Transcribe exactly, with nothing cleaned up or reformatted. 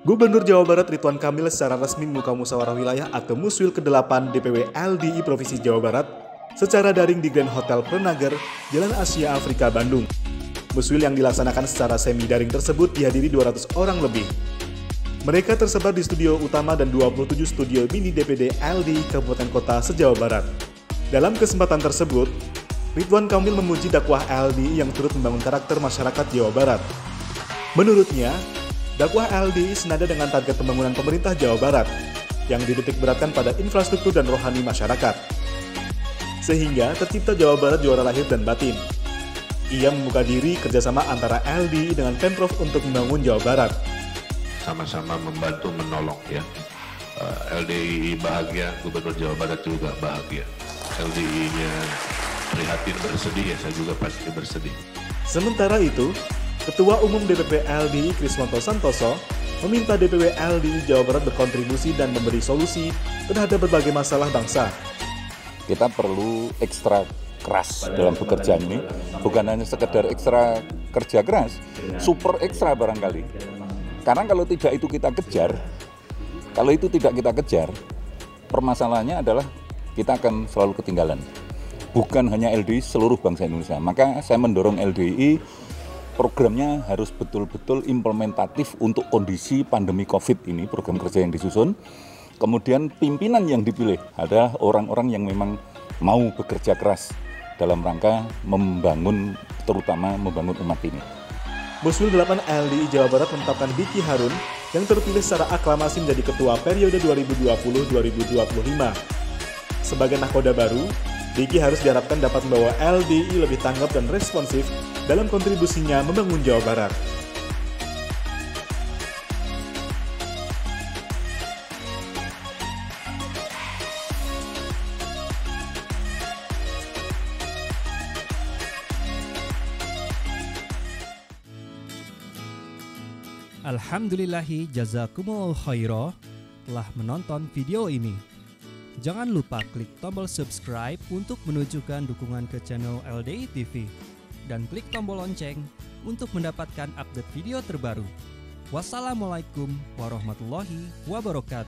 Gubernur Jawa Barat Ridwan Kamil secara resmi membuka musyawarah wilayah atau Muswil kedelapan D P W L D I Provinsi Jawa Barat secara daring di Grand Hotel Prenagar, Jalan Asia Afrika, Bandung. Muswil yang dilaksanakan secara semi daring tersebut dihadiri dua ratus orang lebih. Mereka tersebar di studio utama dan dua puluh tujuh studio mini D P D L D I Kabupaten Kota se-Jawa Barat. Dalam kesempatan tersebut, Ridwan Kamil memuji dakwah L D I yang turut membangun karakter masyarakat Jawa Barat. Menurutnya, dakwah L D I senada dengan target pembangunan pemerintah Jawa Barat yang dititik beratkan pada infrastruktur dan rohani masyarakat. Sehingga tercipta Jawa Barat juara lahir dan batin. Ia membuka diri kerjasama antara L D I dengan Pemprov untuk membangun Jawa Barat. Sama-sama membantu menolong ya. L D I bahagia, Gubernur Jawa Barat juga bahagia. L D I-nya prihatin bersedih ya, saya juga pasti bersedih. Sementara itu, Ketua Umum D P P L D I Kriswanto Santoso meminta D P W L D I Jawa Barat berkontribusi dan memberi solusi terhadap berbagai masalah bangsa. Kita perlu ekstra keras dalam bekerja ini, bukan hanya sekedar ekstra kerja keras, super ekstra barangkali. Karena kalau tidak itu kita kejar, kalau itu tidak kita kejar, permasalahannya adalah kita akan selalu ketinggalan. Bukan hanya L D I, seluruh bangsa Indonesia. Maka saya mendorong L D I, programnya harus betul-betul implementatif untuk kondisi pandemi COVID ini, program kerja yang disusun. Kemudian pimpinan yang dipilih adalah orang-orang yang memang mau bekerja keras dalam rangka membangun, terutama membangun umat ini. Muswil delapan L D I Jawa Barat menetapkan Diki Harun yang terpilih secara aklamasi menjadi ketua periode dua ribu dua puluh sampai dua ribu dua puluh lima. Sebagai nahkoda baru, Diki harus diharapkan dapat membawa L D I lebih tanggap dan responsif dalam kontribusinya membangun Jawa Barat. Alhamdulillahi jazakumul khairah telah menonton video ini. Jangan lupa klik tombol subscribe untuk menunjukkan dukungan ke channel L D I T V dan klik tombol lonceng untuk mendapatkan update video terbaru. Wassalamualaikum warahmatullahi wabarakatuh.